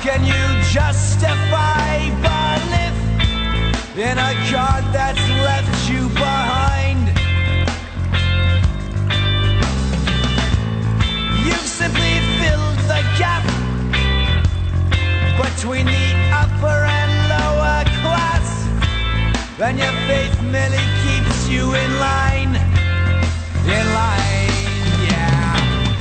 can you justify belief in a God that's left you behind? You've simply filled the gap between the upper and lower class, and your faith merely keeps you in line, yeah.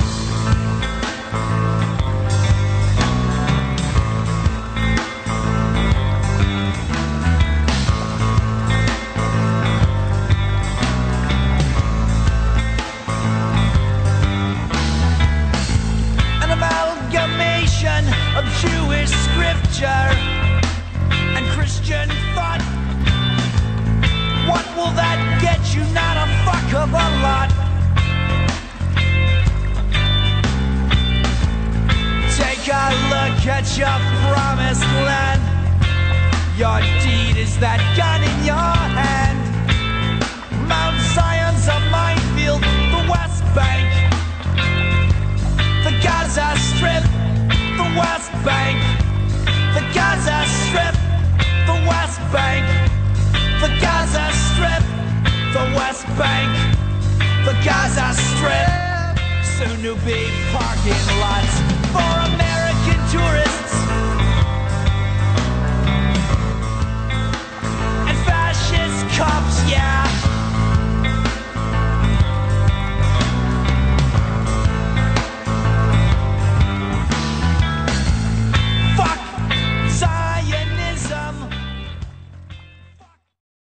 An amalgamation of Jewish scripture and Christian thought. What will that get you? Not a fuck of a lot. Take a look at your promised land. Your deed is that gun in your hand. Mount Zion's a minefield, the West Bank, the Gaza Strip, the West Bank, the Gaza Strip, the West Bank, the Gaza Strip, the West Bank, the Gaza Strip, soon to be parking lot.